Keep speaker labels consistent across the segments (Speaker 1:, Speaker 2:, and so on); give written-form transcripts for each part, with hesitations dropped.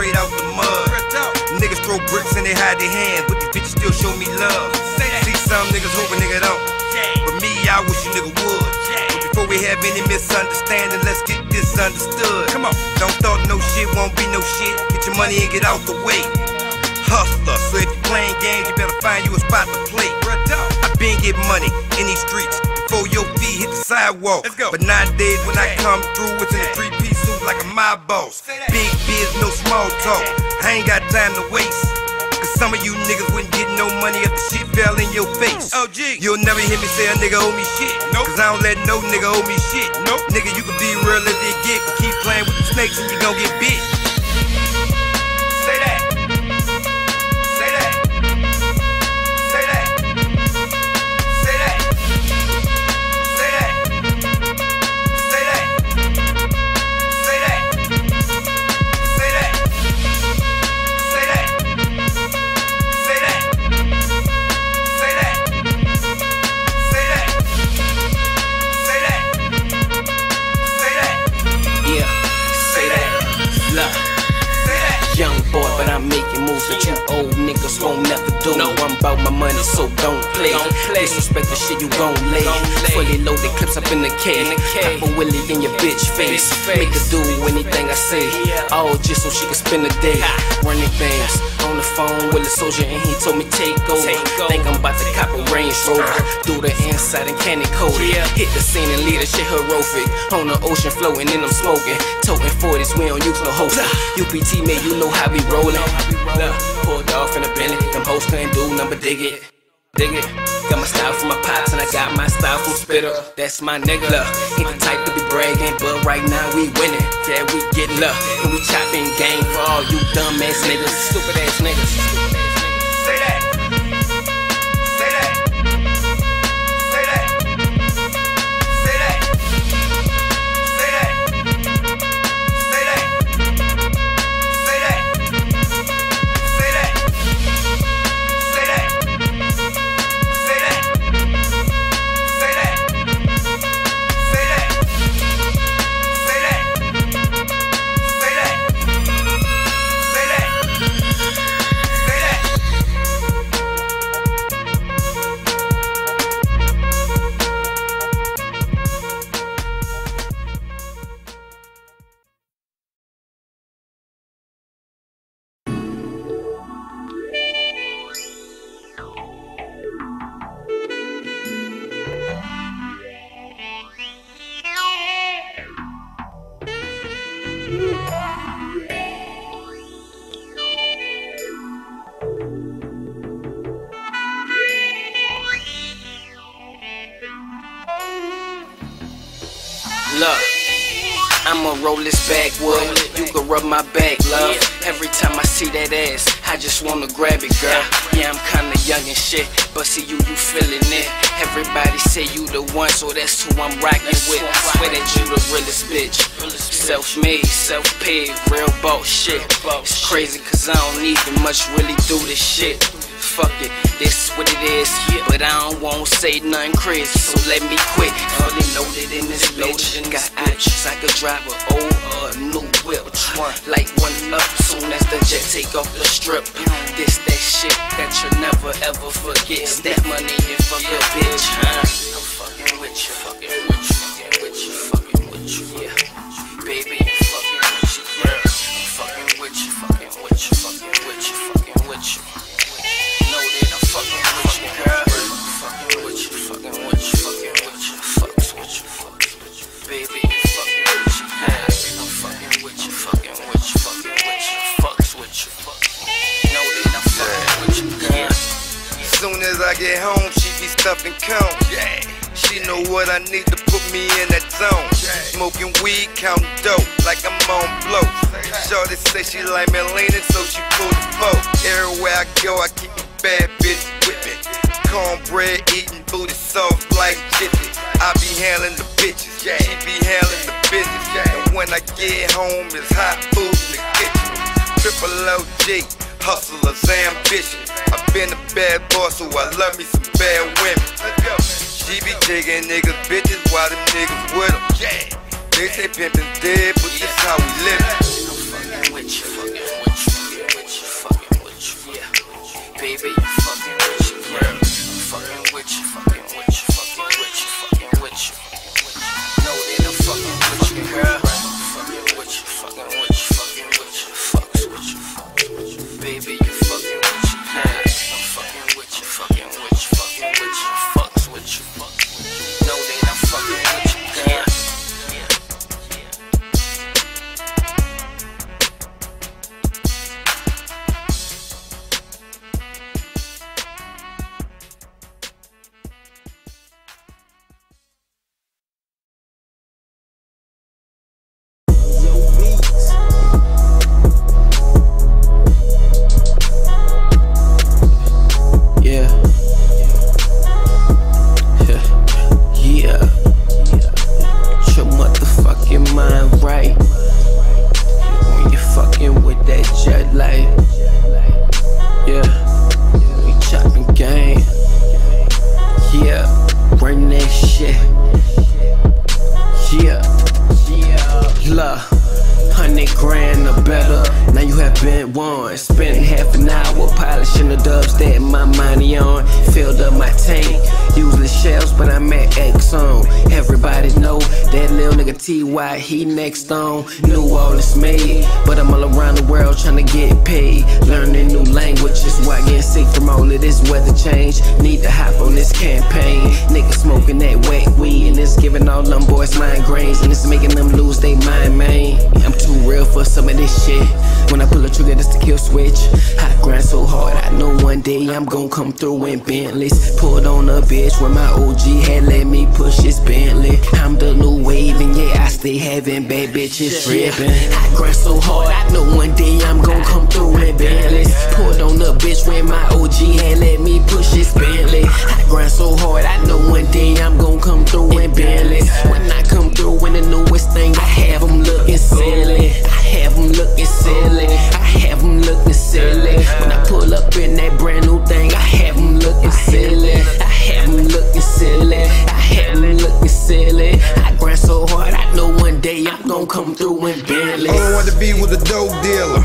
Speaker 1: straight out the mud. Niggas throw bricks and they hide their hands, but these bitches still show me love. See some niggas hope a nigga don't, but me, I wish a nigga would. But before we have any misunderstanding, let's get this understood. Come on, don't thought no shit won't be no shit. Get your money and get out the way. Hustler, so if you playing games, you better find you a spot to play. I been getting money in these streets before your feet hit the sidewalk. But nowadays when I come through, it's in a 3-piece suit like a mob boss. Big biz, no small talk. I ain't got time to waste. Cause some of you niggas wouldn't get no money if the shit fell in your face. Oh, gee. You'll never hear me say a nigga owe me shit. Cause I don't let no nigga owe me shit. Nigga, you can be real as they get, but keep playing with the snakes and you gon' get bit. Say that. Say that. Say that. Say that. Say that. Say that. Say that. Say that. Say that. Say that. Say that. Say that. Say that. Say that.
Speaker 2: Yeah, say that. Look, young boy, but I'm making moves that you old niggas won't never do. I'm about my money, so don't play. Disrespect the shit you gon' lay. Fully loaded clips up in the K. Pop a Willie in your bitch face. Make her do anything I say, all just so she can spend the day running things. On the phone with a soldier and he told me take over. Think I'm about to cop a Range Rover. Through the inside and candy coated. Hit the scene and leave the shit heroic. On the ocean floating and I'm smoking. Toting 40s, we don't use no host. UPT man, you know how we rollin'. Pulled off in a Bentley. Them hoes couldn't do nothing but dig it. Dig it. Got my style from my pops and I got my style from Spitter. That's my nigga. Ain't the type to be bragging, but right now we winning. Yeah, we getting love and we chopping game for all you dumb ass niggas, stupid ass niggas.
Speaker 1: Say that. Say that. Say that. Say that. Say that. Say that. Say that. Say that. Say that. Say that. Say that. Say that. Say that. Say that. Say that. Say that.
Speaker 2: Look, I'ma roll this backwood. You can rub my back, love. Every time I see that ass, I just wanna grab it, girl. Yeah, I'm kinda young and shit, but see you feelin' it. Everybody say you the one, so that's who I'm rockin' with. Swear that you the realest bitch. Self-made, self-paid, real boss shit. It's crazy cause I don't even much really do this shit. Fuck it, this what it is. But I don't wanna say nothing crazy, so let me quit. Fully loaded in this bitch. Got options, I could drive a old or a new whip. Light one up soon as the jet take off the strip. This that shit that you'll never ever forget. Stack money and fuck a bitch, huh? I'm fucking with you, fucking with you, fucking with you, fucking with you, yeah. Baby, I'm fucking with you, girl. I'm fucking with you, fucking with you, fucking with you, fucking with you. Know that I'm fucking with you, girl. Fucking with you, fucking with you, fucking with you, fucks with you, fucks with you, baby. Fucking with you, girl. I'm fucking with you, fucking with you, fucking with you, fucks with you, know that I'm fucking with you, girl.
Speaker 1: Soon as I get home, she be stuffing cones. She know what I need to put me in that zone. Smoking weed, counting dope like I'm on blow. Shorty say she like me leaning, so she pull the boat. Everywhere I go, I keep a bad bitch with me. Cornbread eating, booty soft like Jiffy. I be handling the bitches, she be handling the business. And when I get home, it's hot food in the kitchen. Triple OG, hustler's ambition. I've been a bad boy, so I love me some bad women. She be taking niggas bitches while them niggas with them. They say pimpin's dead, but this how we live.
Speaker 2: I'm fucking with you, fucking with you. Baby, you fucking with you, girl. I'm fucking with you, fucking with you, fucking with you, fucking with you. Know that I'm fucking with you, girl. Fucking with you, fucking with you, fucking with you, fucks with you, fucks with you. Baby, you fucking with you, girl. I'm fucking with you, fucking with you, fucking with you, fucks with you, fucks with you. Know that I'm fucking with you, girl. Spent half an hour polishing the dubs that my money on. Filled up my tank, usually shells, but I'm at Exxon. Everybody know that little nigga T.Y. he next on. New Orleans made, but I'm all around the world trying to get paid. Learning new languages, why getting sick from all of this weather change. Need to hop on this campaign. Niggas smoking that wet weed, and it's giving all them boys migraines, and it's making them lose their mind, man. I'm too real for some of this shit. When I pull a trigger, that's the kill switch. I grind so hard, I know one day I'm gon' come through in Bentleys. Pulled on a bitch when my OG had let me push his Bentley. I'm the new wave, and yeah, I stay having bad bitches trippin'. I grind so hard, I know one day I'm gon' come through in Bentleys. Pulled on a bitch when my OG had let me push his Bentley. I grind so hard, I know one day I'm gon' come through in Bentleys. When I come through in the newest thing, I have them looking silly. I have them looking silly. I have them looking silly. When I pull up in that brand new thing, I have them looking silly. I have them looking silly. I have them looking silly. I grind so hard, I know one day I'm gon' come through in Bentley.
Speaker 1: All I wanted to be was a dope dealer,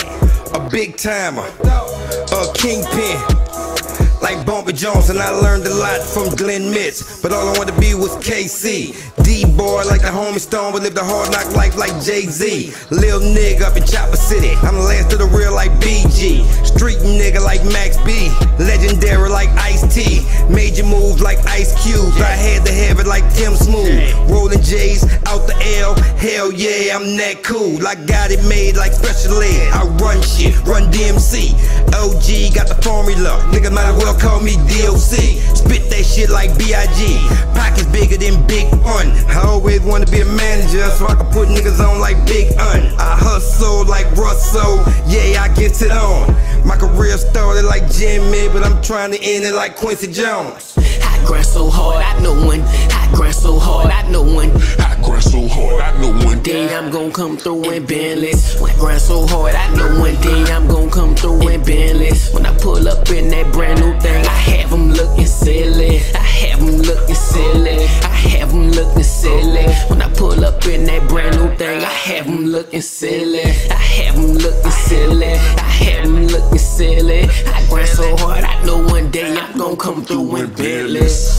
Speaker 1: a big timer, a kingpin, like Bumpy Jones, and I learned a lot from Glenn Mitch. But all I wanted to be was KC. D-boy like the homie Stone, but lived a hard knock life like Jay-Z. Lil nigga up in Chopper City, I'm the last of the real like BG. Street nigga like Max B, legendary like Ice-T. Major moves like Ice Cube, I had to have it like Tim Smooth. Rolling J's out the L, hell yeah, I'm that cool. I got it made like Special Ed, I run shit, run DMC. OG got the formula, niggas might as well call me DOC. Spit that shit like B.I.G. Pockets bigger than Big Pun. I always wanna be a manager so I can put niggas on like Big Un. I hustle like Russell, yeah, I get it on. My career started like Jimmy, but I'm trying to end it like Quincy Jones.
Speaker 2: I grind so hard, I know one. I grind so hard, I know one.
Speaker 3: I grind so hard, I know one
Speaker 2: day I'm gon' come through in Bentleys. When I grind so hard, I know one day I'm gon' come through in Bentleys. When I pull up in that brand new thing, I have them looking silly. I have them looking silly. I have them looking silly. When I pull up in that brand new thing, I have them looking silly. I have them looking silly. I have them looking silly. I grind so hard, I know one day I'm gon' come through in Bentleys.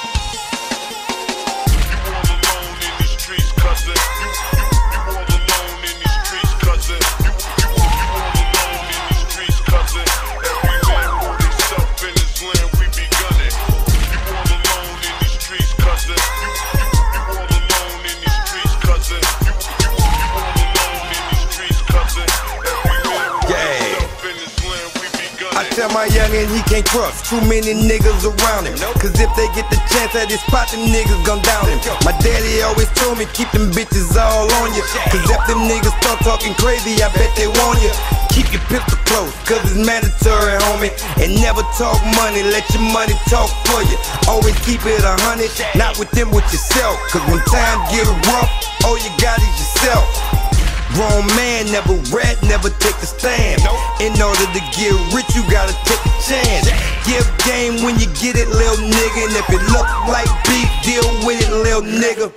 Speaker 3: You all alone in these streets, cousin. You all alone
Speaker 1: tell my youngin' he can't trust too many niggas around him. Cause if they get the chance at his spot, them niggas gon' down him. My daddy always told me keep them bitches all on you. Cause if them niggas start talking crazy, I bet they want you. Keep your pistol close, cause it's mandatory, homie. And never talk money, let your money talk for you. Always keep it 100, not with them, with yourself. Cause when times get rough, all you got is yourself. Grown man, never rat, never take a stand. In order to get rich, you gotta take a chance. Give game when you get it, little nigga. And if it look like beef, deal with it, little nigga.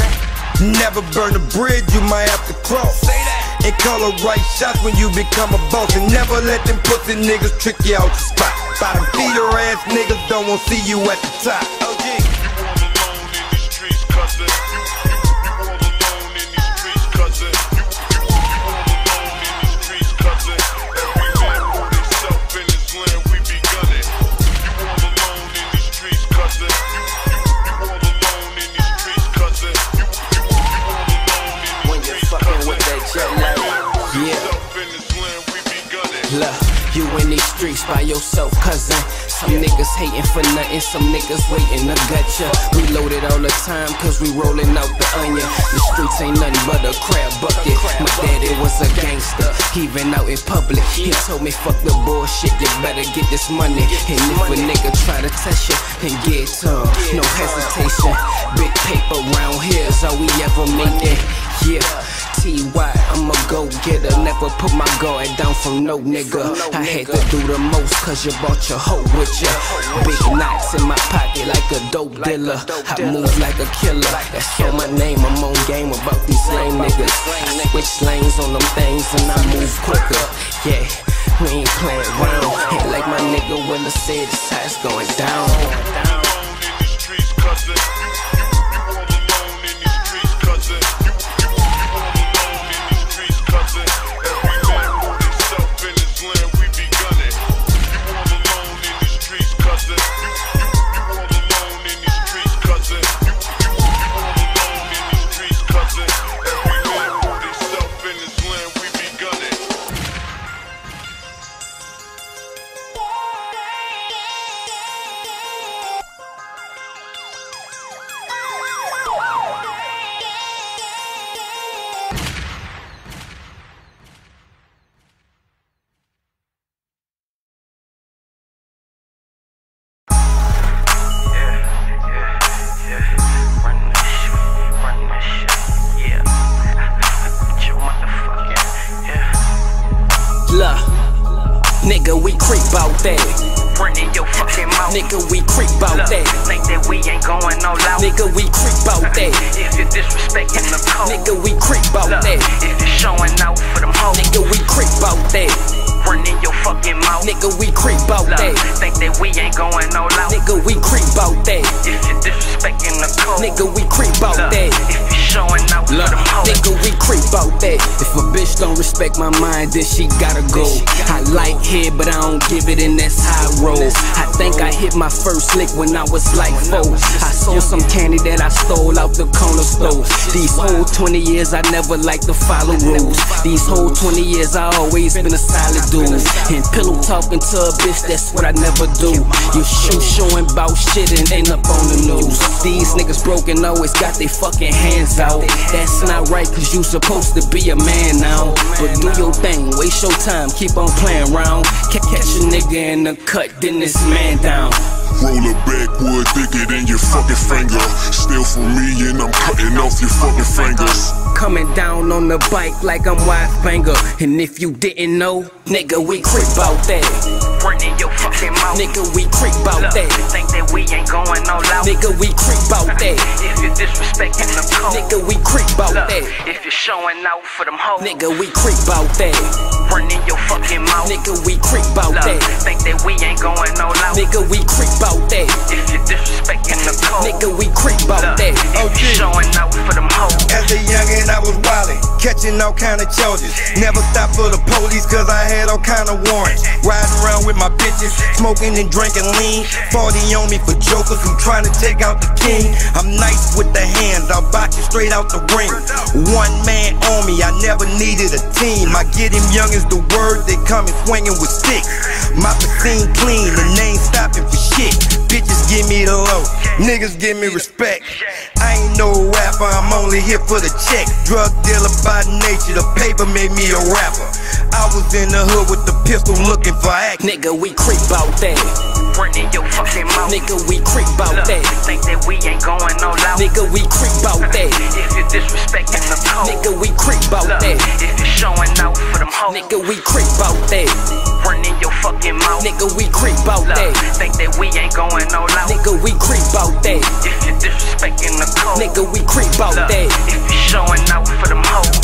Speaker 1: Never burn a bridge, you might have to cross. And call the right shots when you become a boss. And never let them pussy niggas trick you out your spot. Bottom feeder ass niggas don't wanna see you at the top. OG.
Speaker 3: You all alone in these streets, cousin. You all alone in these streets, cousin. You all alone in these streets, cousin. Every man for himself in his land, we be gunning. You all alone in these streets, cousin. You all alone in these streets, cousin. You all alone in these
Speaker 2: When you're fucking with that jet lag, yeah.
Speaker 3: in his land, we be gunning.
Speaker 2: Look, you in these streets by yourself, cousin. Some niggas hating for nothing, some niggas waiting to gut ya. We loaded all the time, cause we rolling out the onion. The streets ain't nothing but a crab bucket. My daddy was a gangster, even out in public. He told me fuck the bullshit, you better get this money. And if a nigga try to test you, then get to him, no hesitation. Big paper round here is all we ever making. Yeah, T.Y., I'm a go-getter. Never put my guard down from no nigga. I had to do the most cause you brought your hoe with ya. Big knots in my pocket like a dope dealer. I move like a killer, that's on my name. I'm on game about these lame niggas. I switch lanes on them things and I move quicker. Yeah, we ain't playing around. Ain't like my nigga Willa said, it's how it's going down.
Speaker 3: Alone in these streets, cousin. You all alone in these streets, cousin. You all alone in these streets, cousin. Every man for himself in his land, we be gunning. You all alone in these streets, cousin. You all alone in these streets, cousin. You all alone in these streets, cousin. Every man for himself in his land, we be gunning.
Speaker 2: Look, nigga, we creep out that.
Speaker 4: Running your fucking mouth.
Speaker 2: Nigga, we creep out
Speaker 4: Look,
Speaker 2: that.
Speaker 4: think that we ain't going all out.
Speaker 2: Nigga, we creep out that.
Speaker 4: If you're disrespecting the code.
Speaker 2: Nigga, we creep out
Speaker 4: Look,
Speaker 2: that.
Speaker 4: if you're showing out for them hoes.
Speaker 2: Nigga, we creep out that.
Speaker 4: Running your fucking mouth.
Speaker 2: Nigga, we creep out
Speaker 4: Look,
Speaker 2: that.
Speaker 4: think that we ain't going all out.
Speaker 2: Nigga, we creep out that.
Speaker 4: If you're disrespecting the code.
Speaker 2: Nigga, we creep out
Speaker 4: Look,
Speaker 2: that.
Speaker 4: if you're showing out for them hoes.
Speaker 2: Nigga, we creep out that. If a bitch don't respect my mind, then she gotta go. I like head, but I don't give it, and that's how I roll. I think I hit my first lick when I was like 4. I sold some candy that I stole out the corner store. These whole 20 years I never liked to follow rules. These whole 20 years I always been a solid dude. And pillow talking to a bitch, that's what I never do. You showing bout shit and end up on the news. These niggas broken always got they fucking hands out. That's not right, cause you supposed to be a man now. But do your thing, waste your time, keep on playing around. Catch a nigga in the cut, then this man down.
Speaker 3: Roll a backwood thicker than your fucking finger. Steal from me and I'm cutting off your fucking fingers.
Speaker 2: Coming down on the bike like I'm wife banger. And if you didn't know, nigga, we creep out that.
Speaker 4: Running your fucking mouth.
Speaker 2: Nigga, we creep out
Speaker 4: Look,
Speaker 2: that.
Speaker 4: think that we ain't going all out.
Speaker 2: Nigga, we creep out that.
Speaker 4: If you're disrespecting the code.
Speaker 2: Nigga, we creep out
Speaker 4: Look,
Speaker 2: that.
Speaker 4: if you're showing out for them hoes.
Speaker 2: Nigga, we creep out that.
Speaker 4: Running your fucking mouth.
Speaker 2: Nigga, we creep out
Speaker 4: Look,
Speaker 2: that.
Speaker 4: think that we ain't going all out.
Speaker 2: Nigga, we creep out that.
Speaker 4: If you're disrespecting the code.
Speaker 2: Nigga, we creep out
Speaker 4: Look,
Speaker 2: that.
Speaker 4: if you're showing out for them hoes.
Speaker 1: As a youngin', I was wildin', catching all kind of charges. Never stopped for the police, cause I had all kind of warrants. Riding around with my bitches, smoking and drinking lean. 40 on me for jokers who trying to take out the king. I'm nice with the hands, I'll box you straight out the ring. One man on me, I never needed a team. I get him young as the word, they coming swinging with sticks. My scene clean and they ain't stopping for shit. Bitches give me the low, niggas give me respect. I ain't no rapper, I'm only here for the check. Drug dealer by nature, the paper made me a rapper. I was in the hood with the pistol looking for action.
Speaker 2: Nigga, we creep out that.
Speaker 4: Running your fucking mouth.
Speaker 2: Nigga, we creep out that.
Speaker 4: Think that we ain't going no loud.
Speaker 2: Nigga, we creep out that.
Speaker 4: If you disrespecting the code.
Speaker 2: Nigga, we creep out that.
Speaker 4: If you showing out for them hoes.
Speaker 2: Nigga, we creep out that.
Speaker 4: Running your fucking mouth.
Speaker 2: Nigga, we creep out that.
Speaker 4: Think that we ain't going no loud.
Speaker 2: Nigga, we creep out that.
Speaker 4: If you disrespecting the code.
Speaker 2: Nigga, we creep out that.
Speaker 4: If you showing out for them hoes.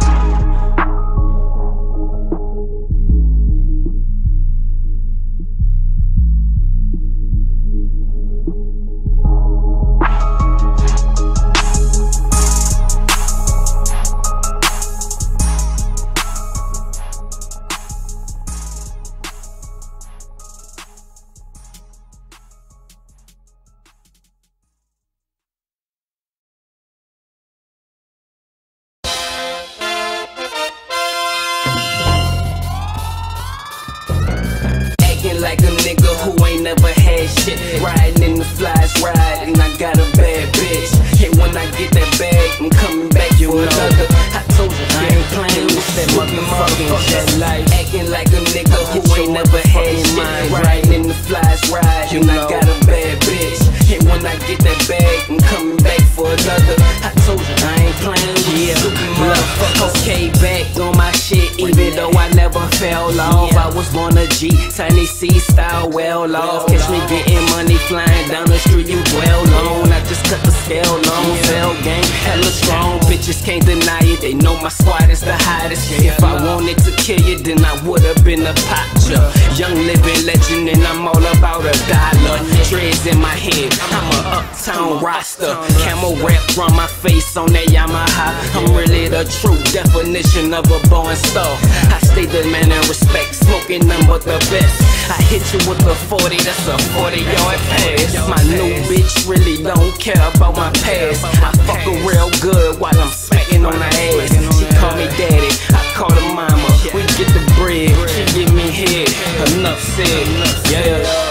Speaker 2: Like a nigga who ain't never had shit. Riding in the flies ride, and I got a bad bitch. And when I get that bag, I'm coming back for another. I told you I ain't playing with that motherfucking shit. Like acting like a nigga who ain't never had shit. Riding in the flies ride, and I got a bad bitch. And when I get that bag, I'm coming back for another. I told you I ain't playing with stupid motherfuckers. Okay, back on my shit, even though I never fell off. I was born a G, tiny C style, well off. Catch me getting money flying down the street, you dwell on. I just cut the scale long, fell gang, hella strong. Bitches can't deny it, they know my squad is the hottest. If I wanted to kill you, then I would've been a potcha. Young living legend, and I'm all about a dollar. Dreads in my head, I'm a uptown roster. Camel wrapped on my face on that Yamaha. I'm really the true definition of a born star. I stay the man in respect, smoking none but the best. I hit you with a 40, that's a 40-yard pass. My new bitch really don't care about my past. I fuck her real good while I'm smacking on her ass. She call me daddy, I call her mama. We get the bread, she give me head. Enough said, yeah.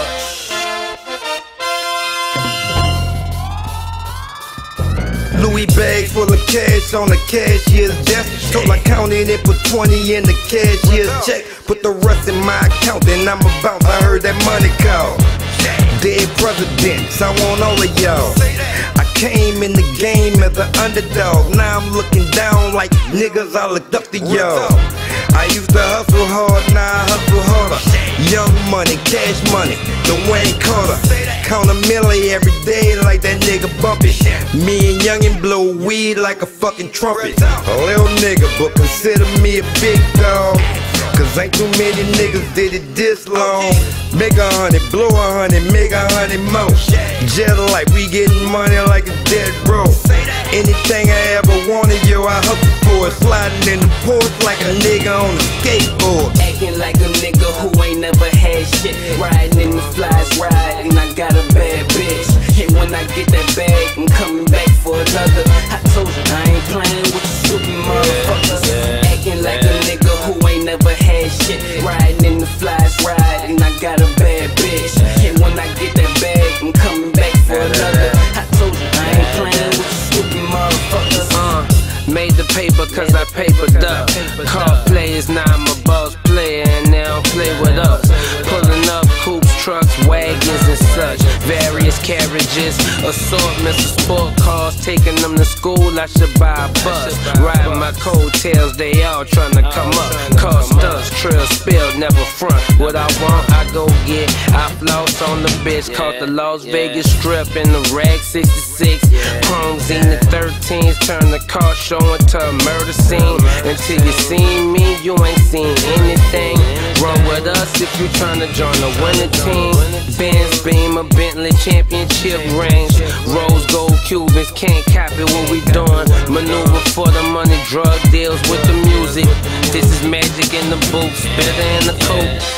Speaker 1: Louis bags full of cash on the cashier's desk. Told I counted it, put 20 in the cashier's check. Put the rest in my account, then I'm about. I heard that money call. Dead presidents, I want all of y'all. I came in the game as an underdog. Now I'm looking down like niggas, I looked up to y'all. I used to hustle hard, now I hustle harder. Young money, cash money, the Wayne Carter. Count a milli every day like that nigga Bumpy. Me and Youngin blow weed like a fucking trumpet. A little nigga, but consider me a big dog. Cause ain't too many niggas did it this long. Make 100, blow 100, make 100 more. Jet like we getting money like a dead bro. Anything I ever wanted, yo, I hustle for it. Sliding in the porch like a nigga on a skateboard.
Speaker 2: Acting like a nigga who ain't never had shit. Riding in the flies ride, and I got a bad bitch. And when I get that bag, I'm coming back for another. I told you I ain't playing with you stupid motherfuckers. Acting like a nigga who ain't never had shit. Riding in the flies ride, and I got a bad bitch. And when I get that bag, I'm coming back for another. I told you I ain't playing with you stupid motherfuckers.
Speaker 5: Made the paper cause I papered up. Call players, now I'm a boss player, and they don't play with us. Pulling up coupes, trucks, wagons and such. Various carriages, assortments of sport cars. Taking them to school, I should buy a bus. Riding my coattails, they all tryna come up. Cost us, trail spilled, never front. What I want, I go get. I floss on the bitch, caught the Las Vegas strip in the rag 66. Prongs in the 13s, turn the car showing to a murder scene. Until you seen me, you ain't seen anything. Run with us if you tryna join the winning team. Benz, Beamer, Bentley, championship rings. Rose gold Cubans, can't copy what we doing. Maneuver for the money, drug deals with the music. This is magic in the booth, better in the coat.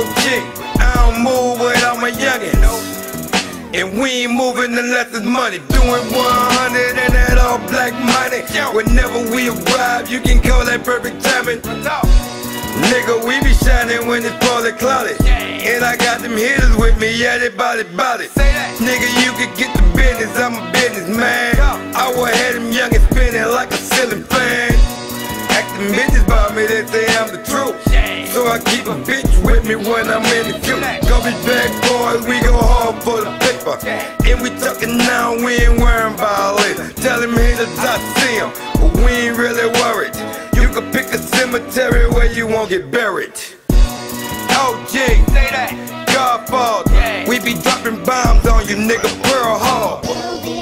Speaker 1: OG, I don't move without my youngins. And we ain't moving unless it's money. Doing 100 and that all black money. Whenever we arrive, you can call that perfect timing. Nigga, we be shining when it's fully clouded. And I got them hitters with me, yeah, they body. Nigga, you can get the business, I'm a businessman. I will have them youngins spinning like a ceiling fan. Acting bitches about me, they say I'm the truth. So I keep a bitch with me when I'm in the queue. Garbage bag boys, we go hard for the paper. And we talking now, we ain't worrying about later. Tell them haters I see them, but we ain't really worried. You can pick a cemetery where you won't get buried. OG, say that, Godfather, we be dropping bombs on you, nigga, Pearl Harbor.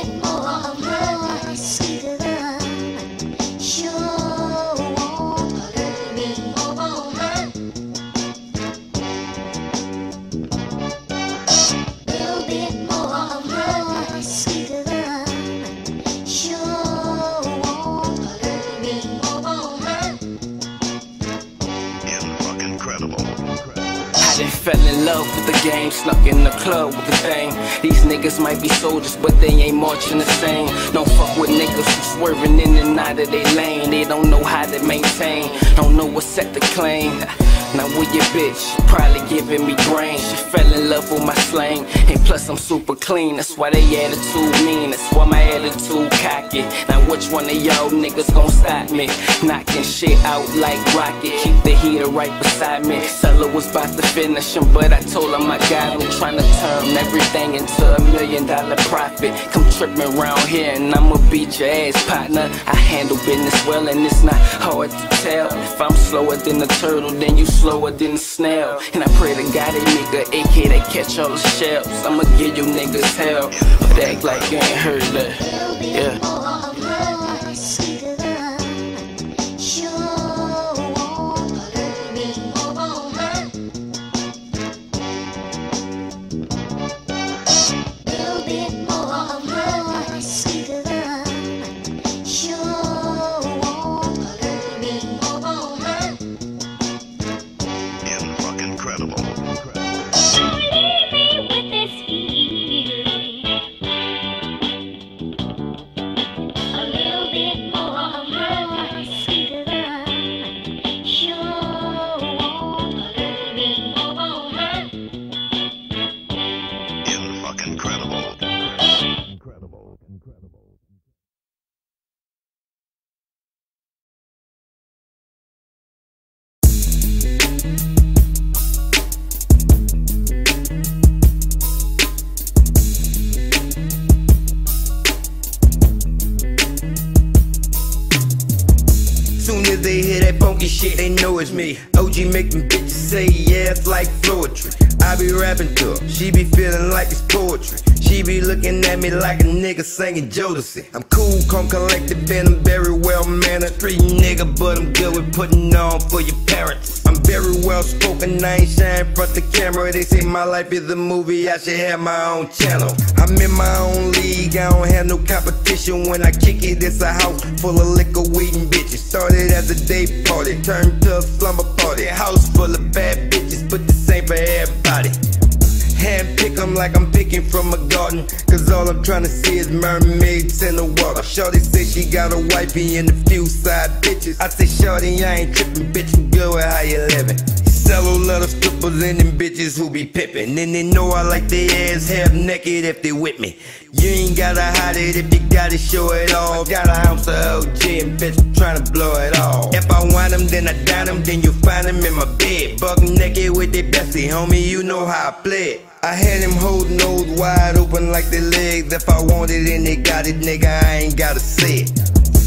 Speaker 2: Fell in love with the game, snuck in the club with the thing. These niggas might be soldiers, but they ain't marching the same. Don't fuck with niggas who swerving in and out of their lane. They don't know how to maintain, don't know what set to claim. Now with your bitch, probably giving me brain. She fell in love with my slang, and plus I'm super clean. That's why they attitude mean, that's why my attitude cocky. Now which one of y'all niggas gon' stop me? Knocking shit out like rocket, keep the heater right beside me. Seller was about to finish him, but I told him I got him. Trying to turn everything into $1 million profit. Come trippin' around here and I'ma beat your ass, partner. I handle business well and it's not hard to tell. If I'm slower than the turtle, then you slower than the snail. And I pray to God they make a AK that catch all the shells. I'ma give you niggas hell, but act like you ain't heard that. Yeah.
Speaker 1: They hear that funky shit, they know it's me. OG make them bitches say yes like poetry. I be rapping to her, she be feeling like it's poetry. She be looking at me like a nigga singing Jodeci. I'm cool, calm, collected, and I'm very well mannered. Street nigga, but I'm good with putting on for your parents. I'm very well spoken, I ain't shy in front the camera. They say my life is a movie, I should have my own channel. I'm in my own league, I don't have no competition. When I kick it, it's a house full of liquor, weed, and bitches. Started as a day party, turned to a slumber party. House full of bad bitches, but this ain't for everybody. Hand pick them like I'm picking from a garden, cause all I'm trying to see is mermaids in the water. Shorty say she got a wifey and a few side bitches. I say shorty, I ain't tripping, bitch, I'm good with how you living. Sell lot of strippers and them bitches who be pippin', and they know I like their ass half naked if they with me. You ain't gotta hide it if you gotta show it all. Got an ounce of OG and bitch tryna blow it all. If I want them, then I down them, then you find them in my bed. Buck naked with their bestie, homie, you know how I play it. I had them holding those wide open like their legs. If I want it and they got it, nigga, I ain't gotta say it.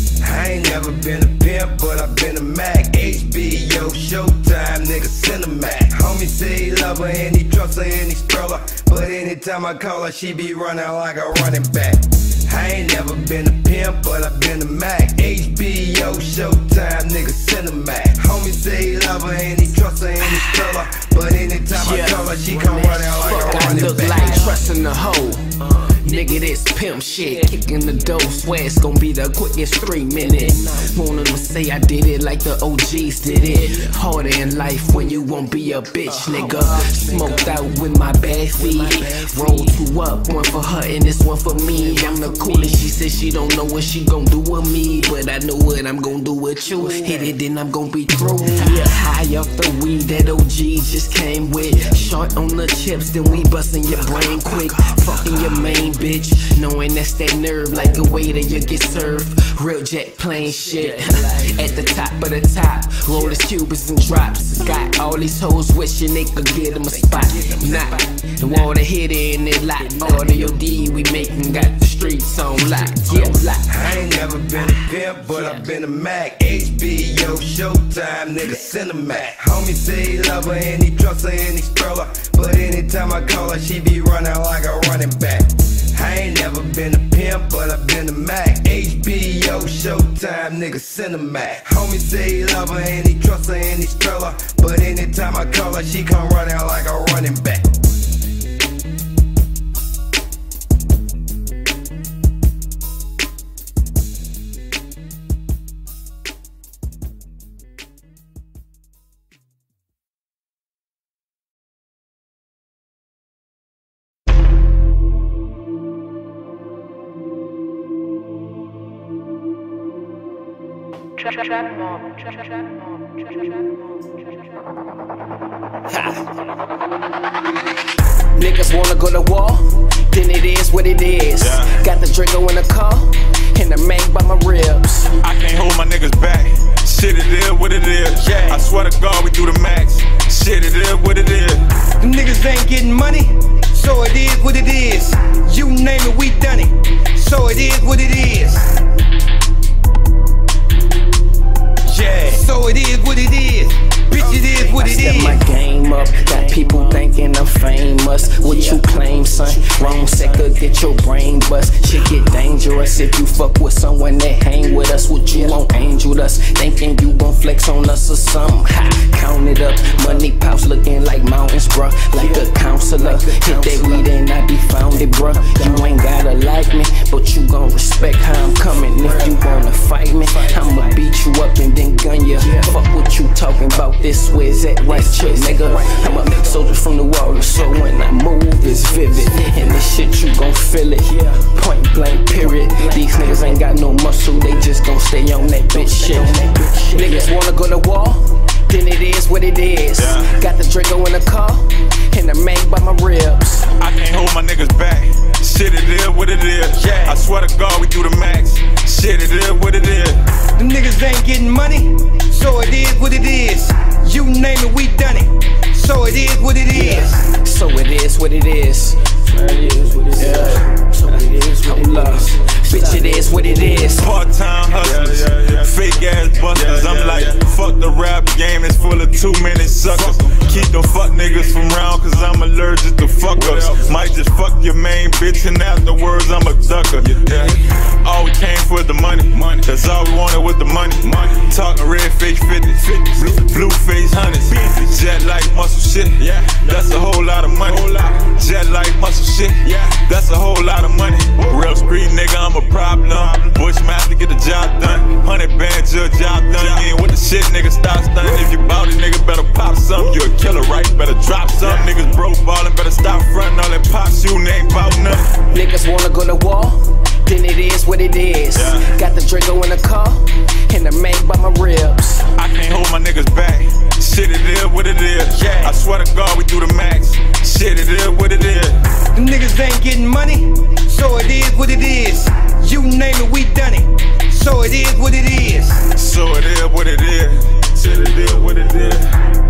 Speaker 1: I ain't never been a pimp, but I've been a Mac. HBO, Showtime, nigga, Cinemax. Homie say he love her and he trusts her and he stroll her, but anytime I call her, she be running like a running back. I ain't never been a pimp, but I've been a Mac. HBO, Showtime, nigga, Cinemax. Homie say he love her and he trusts her and he stroll her, but anytime I call her, she come running like a running back.
Speaker 5: I look like trusting the hoe. Nigga, this pimp shit. Kicking the door, swear it's gon' be the quickest 3 minutes. Want them to say I did it like the OGs did it. Harder in life when you won't be a bitch, nigga. Smoked out with my bad feet. Roll 2 up, 1 for her and this 1 for me. I'm the coolest, she said she don't know what she gon' do with me, but I know what I'm gon' do with you. Hit it, then I'm gon' be through. Yeah, high off the weed that OG just came with. Short on the chips, then we bustin' your brain quick. Fucking your main bitch, knowing that's that nerve like a waiter you get served. Real jet plane shit. At the top of the top, roll the cubits and drops. Got all these hoes wishing they could get them a spot. Nah, the water hit in it like audio D we making, got the streets on lock. Yeah, lock.
Speaker 1: I ain't never been a pimp, but I've been a Mac. HBO, Showtime, nigga, Cinemac. Homie say he love her and he trust her and he scroll her, but anytime I call her, she be running like a running back. I ain't never been a pimp, but I've been a Mac. HBO, Showtime, nigga, Cinemac. Homie say he love her and he trust her and he scroll her, but anytime I call her, she come running like a running back.
Speaker 5: Niggas wanna go to war, then it is what it is.
Speaker 6: Yeah.
Speaker 5: Got the Draco in the car, and the Mac by my ribs.
Speaker 6: I can't hold my niggas back. Shit, it is what it is.
Speaker 5: Yeah.
Speaker 6: I swear to God, we do the max. Shit, it is what it is.
Speaker 1: Them niggas ain't getting money, so it is what it is. You name it, we done it, so it is what it is. Yeah, so it is what it is. Bitch, it is what it
Speaker 5: Step
Speaker 1: is.
Speaker 5: my game up, got people thinking I'm famous. What you claim, son? Wrong sector, get your brain bust. Shit get dangerous if you fuck with someone that hang with us. What you won't angel us, thinking you gon' flex on us or something. Ha, count it up, money pouch looking like mountains, bruh. Like a counselor, hit that weed and I be founded, bruh. You ain't gotta like me, but you gon' respect how I'm coming. If you wanna fight me, I'ma beat you up and then gun you. Fuck what you talking about. This where's that right chick, nigga? I'm a soldier from the water, so when I move, it's vivid. And this shit, you gon' feel it. Point blank, period. These niggas ain't got no muscle, they just gon' stay on that bitch shit. Niggas wanna go to war, then it is what it is.
Speaker 6: Yeah.
Speaker 5: Got the Draco in the car, and the Mac by my ribs.
Speaker 6: I can't hold my niggas back. Shit, it is what it is.
Speaker 5: Yeah.
Speaker 6: I swear to God, we do the max. Shit, it is what it is.
Speaker 1: Them niggas ain't getting money, so it is what it is. You name it, we done it, so it is what it is.
Speaker 5: So it is what it is. It is what it is. So it is what it is. Bitch, it is what it is.
Speaker 6: Part-time hustlers, fake ass busters. I'm like, fuck the rap game, it's full of 2-minute suckers. Keep them fuck niggas from round, cause I'm allergic to fuck-ups. Might just fuck your main bitch and afterwards I'm a ducker. Yeah. All we came for the money, that's all we wanted was the money. Talking red face 50, blue face hundreds. Jet like muscle shit, that's a whole lot of money. Jet like muscle shit, that's a whole lot of money. Real street nigga, I'm a problem. Bushmaster, get the job done. 100 bands, your job done. You ain't with the shit, nigga, stop stunning. If you bout it, nigga, better pop something. You a killer, right? Better drop something. Niggas broke ballin', better stop frontin'. All that pop shootin' ain't bout nothing.
Speaker 5: Niggas wanna go to war, then it is what it is.
Speaker 6: Yeah.
Speaker 5: Got the Draco in the car, and the Mac by my ribs.
Speaker 6: I can't hold my niggas back. Shit, it is what it is.
Speaker 5: Yeah.
Speaker 6: I swear to God, we do the max. Shit, it is what it is.
Speaker 1: Them niggas ain't getting money, so it is what it is. You name it, we done it, so it is what it is.
Speaker 6: So it is what it is. Shit, it is what it is.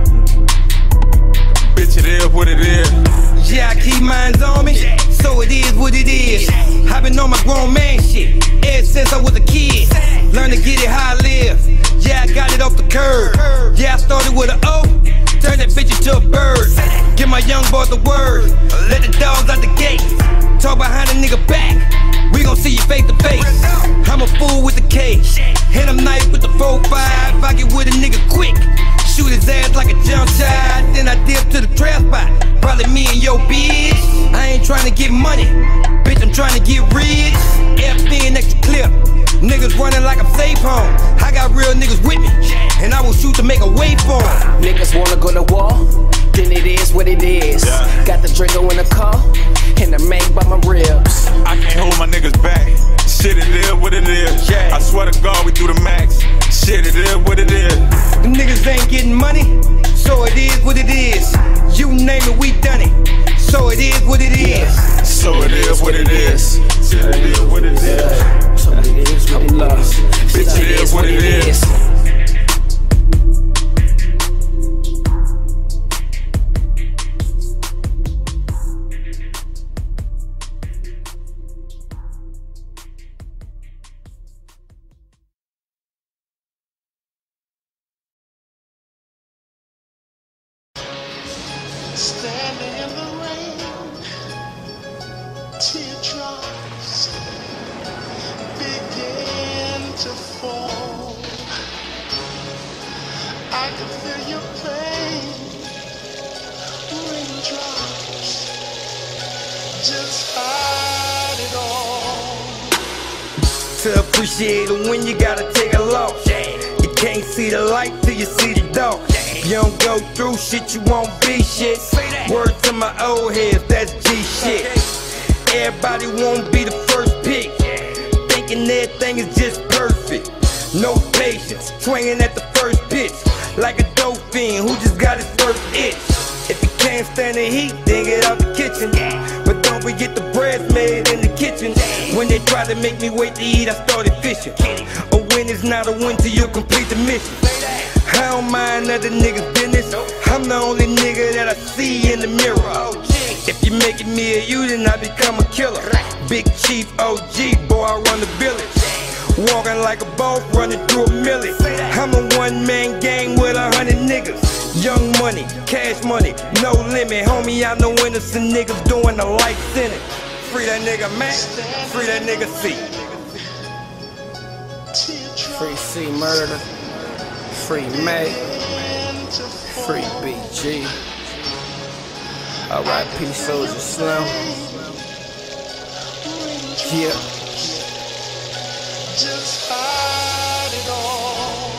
Speaker 6: Bitch, it is what it is.
Speaker 1: Yeah, I keep mines on me, so it is what it is. I've been on my grown man shit ever since I was a kid. Learn to get it how I live. Yeah, I got it off the curb. Yeah, I started with an O, turn that bitch into a bird. Give my young boy the word, let the dogs out the gate. Talk behind a nigga back, we gon' see you face to face. I'm a fool with the K, and I'm nice with the 4-5. I get with a nigga quick, Shoot his ass like a jump shot, then I dip to the trap spot. Probably me and your bitch. I ain't tryna get money, bitch, I'm tryna get rich. FN extra clip, niggas running like I'm safe home. I got real niggas with me, and I will shoot to make a way for 'em.
Speaker 2: Niggas wanna go to war, then it is what it is. Got the Draco in the car, and the mag by my ribs.
Speaker 6: I can't hold my niggas back. Shit, it is what it is. I swear to God, we do the max. Shit, it is what it is.
Speaker 1: The niggas ain't getting money, so it is what it is. You name it, we done it, so it is what it is.
Speaker 6: So it is what it is. Shit, it is what it is.
Speaker 2: So it is what it is.
Speaker 6: Bitch, it is what it is.
Speaker 7: Standing in the rain, teardrops begin to fall. I can feel your pain, raindrops just hide it all.
Speaker 1: To appreciate it when you gotta take a loss. You can't see the light till you see the dark. If you don't go through shit, you won't be shit. Word to my old heads, that's G shit. Everybody won't be the first pick, thinking everything is just perfect. No patience, swinging at the first pitch, like a dope fiend who just got his first itch. If you can't stand the heat, then get out the kitchen. But don't forget the bread's made in the kitchen. When they try to make me wait to eat, I started fishing. A win is not a win till you complete the mission. I don't mind other niggas' business. I'm the only nigga that I see in the mirror. If you're making me a you, then I become a killer. Big Chief OG, boy, I run the village. Walking like a boss, running through a millie. I'm a one-man gang with 100 niggas. Young money, cash money, no limit. Homie, I know innocent niggas doing the life sentence. Free that nigga Mac, free that nigga C.
Speaker 2: Free C Murder, free May, free BG. R.I.P. Soulja Slim. Yeah.
Speaker 7: Just hide it all.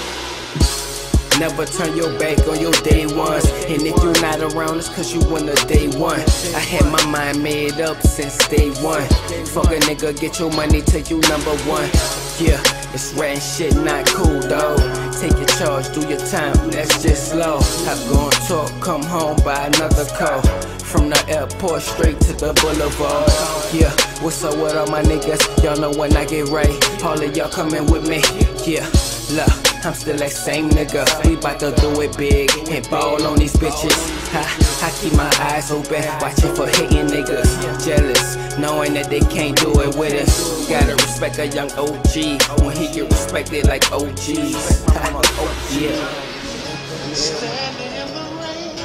Speaker 2: Never turn your back on your day ones. And if you're not around, it's cause you on the day one. I had my mind made up since day one. Fuck a nigga, get your money till you number one. Yeah, it's rat shit, not cool, dawg. Take your charge, do your time, that's just slow. I go and talk, come home by another call. From the airport straight to the boulevard. Yeah, what's up with all my niggas? Y'all know when I get right, all of y'all coming with me. Yeah, look, I'm still that same nigga. We bout to do it big and ball on these bitches. I keep my eyes open, watching for hating niggas. Jealous, knowing that they can't do it with us. Gotta respect a young OG when he get respected like OGs. Yeah.
Speaker 7: Standing in the rain,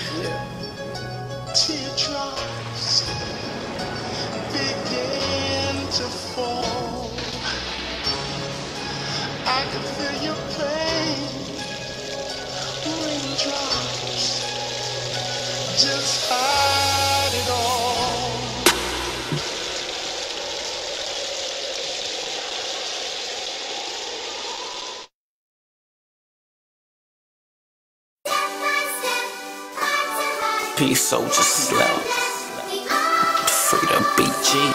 Speaker 7: teardrops begin to fall. I can feel your pain, raindrops just hide it all.
Speaker 2: Peace, Soulja Slim. Free the BG.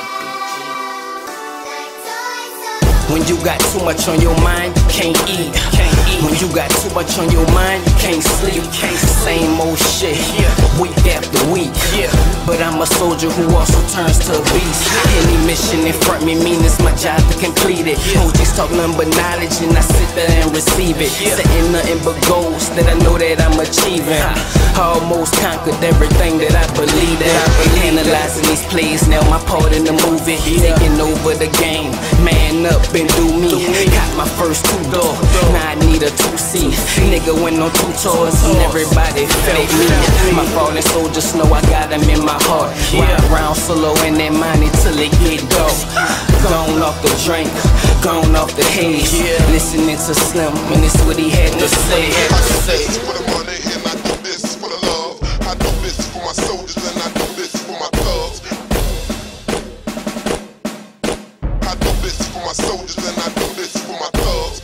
Speaker 2: When you got too much on your mind, you can't eat. When you got too much on your mind, you can't sleep. Same old shit, week after week. But I'm a soldier who also turns to a beast. Any mission in front of me mean it's my job to complete it. OGs talk nothing but knowledge and I sit there and receive it. Setting nothing but goals that I know that I'm achieving. I almost conquered everything that I believe that. Analyzing these plays, now my part in the movie. Taking over the game, man up and do me. Got my first 2-door, now I need a 2C. Nigga went on 2 tours and everybody felt me. My fallen soldiers know I got them in my heart. Ride around solo in that money till it get dark.
Speaker 5: Gone off the drink, gone off the haze. Listening to Slim, and it's what he had to say.
Speaker 3: I do this for the money and I do this for the love. I do this for my soldiers and I do this for my thugs. I do this for my soldiers and I do this for my thugs.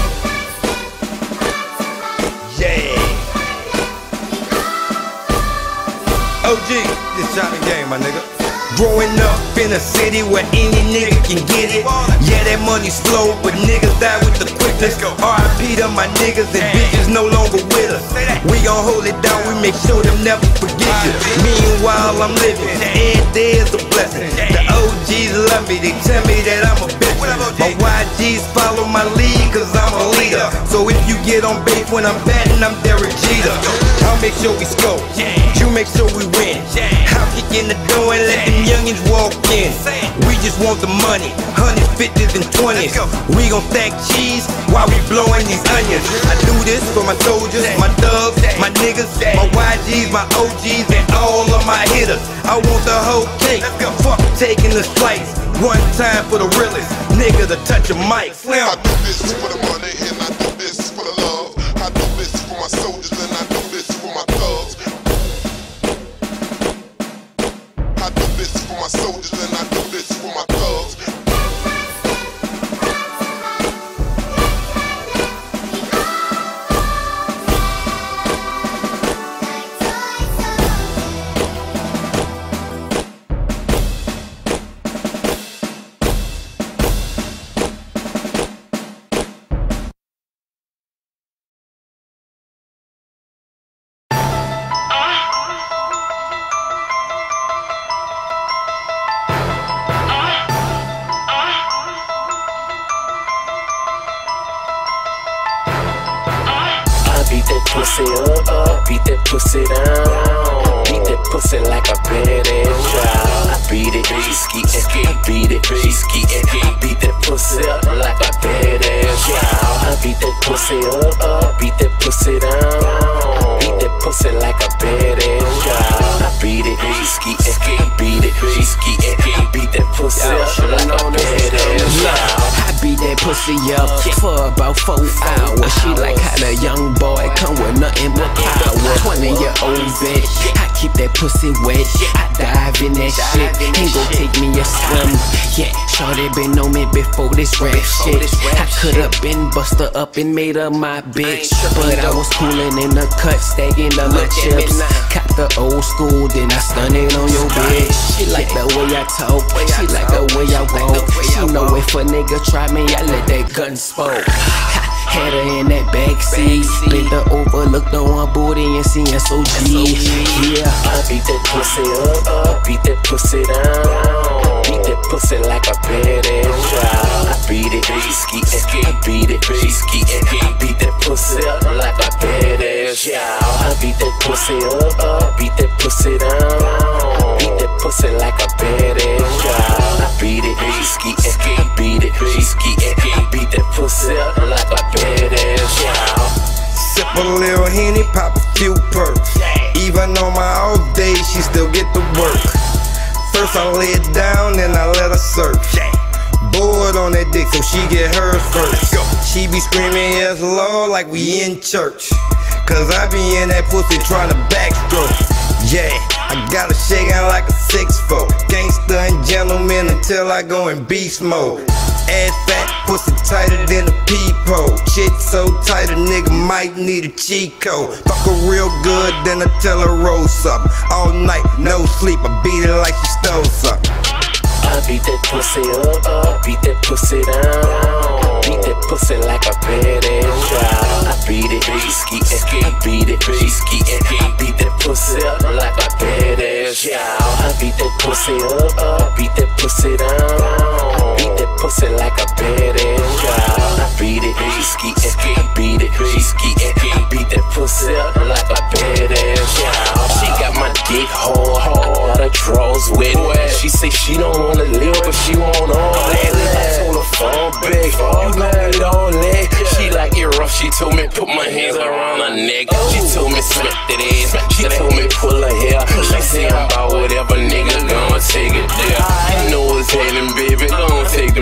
Speaker 1: Yeah. OG, this Johnny Game, my nigga. Growing up in a city where any nigga can get it. Yeah, that money's slow, but niggas die with the quickness. R.I.P. to my niggas and bitches no longer with us. We gon' hold it down, we make sure them never forget you. Meanwhile, I'm living, every day is a blessing. The OGs love me, they tell me that I'm a bitch. My YGs follow my lead, cause I'm a leader. So if you get on base when I'm batting, I'm Derek Jeter. I'll make sure we score, you make sure we win. I'll kick in the door and let them youngins walk in. We just want the money, 150s and 20s. We gon' stack cheese while we blowing these onions. I do this for my soldiers, my thugs, my niggas, my YGs, my OGs, and all of my hitters. I want the whole cake, fuck taking the slice. One time for the realest nigga to touch a mic.
Speaker 3: I do this for the money and I do this for the love. I do this for my soldiers and I do this for my thugs. I do this for my soldiers and I do this for my thugs.
Speaker 5: Beat that pussy up, beat that pussy down. Beat that pussy like a badass child. I beat it, she skeetin', I beat it, she skeetin'. I beat that pussy up like a badass child. I beat that pussy up, beat that pussy down. Beat that pussy like a badass child. I beat it, she skeetin', I beat it, she skeetin'. I beat that pussy up like a badass child. I beat that pussy up for about 4 hours. She like how the young boy come with nothing but power. 20-year-old bitch, I keep that pussy wet. I dive in that shit, ain't gon' take me a swim. Yeah, shorty been on me before this rap shit. I could've been buster up and made her my bitch, but I was coolin' in the cut, stacking up my chips. Caught the old school, then I stunted on your bitch. She like the way I talk, she like the way I walk. She know if a nigga try me, I let that gun spoke. Had her in that backseat, bent her over, looked on her booty and seen SOG. Yeah, I beat that pussy up, beat that pussy down. Beat that pussy like a badass child. I beat it, she skeetin', I beat it, she skeetin'. I beat that pussy up like a badass child. I beat that pussy up, beat that pussy down. Beat that pussy like a badass child. I beat it, she skeetin', I beat it, she skeetin'. I beat that pussy up like a badass child.
Speaker 1: Sip a little Henny, pop a few perks. Even on my off days, she still get the work. First I lay it down, then I let her surf. Bored on that dick, so she get hers first. She be screaming, yes Lord, like we in church. Cause I be in that pussy trying to backstroke. Yeah, I got her shaking like a 6'4". Gangsta and gentleman until I go in beast mode. Ass fat, pussy tighter than a peephole. Shit so tight a nigga might need a cheat code. Fuck her real good, then I tell her roll something. All night, no sleep, I beat it like she stole something.
Speaker 5: I beat that pussy up, beat that pussy down. Beat that pussy like a badass child. I beat it, she skeetin', I beat it, she skeetin'. I beat that pussy up like a badass child. I beat that pussy up, beat that pussy down. Beat that pussy like a badass child. I beat it, she skeetin', I beat it, she skeetin'. I beat that pussy up like a badass child. She got my dick hard, her drawers wet. She say she don't wanna live, but she want all that. I told her fall back, you gon' need all that. She like it rough, she told me put my hands around her neck. She told me smack that ass, she told me pull her hair. She say I'm about whatever nigga gon' take it there. You know what's happening, baby, gon' take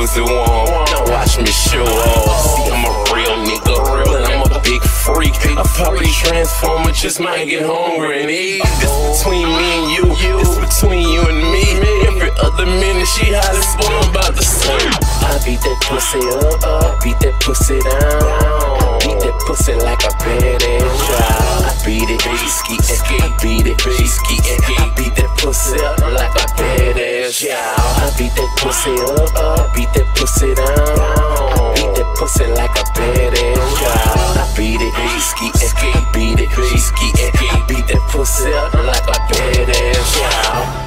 Speaker 8: pussy warm. Now watch me show off. See, I'm a real nigga, but I'm a big freak. A puppy transformer just might get hungry and eat. This between me and you, this between you and me. Every other minute she hollering, boy, I'm about to sleep. I beat that pussy up, beat that pussy down. Beat that pussy like a badass child. I beat it, she skeetin', I beat it, she skeetin'. I beat that pussy up like a badass child. I beat that pussy up, beat that pussy down. Beat that pussy like a badass child. I beat it, she skeetin', I beat it, she skeetin'. I beat that pussy up like a badass child.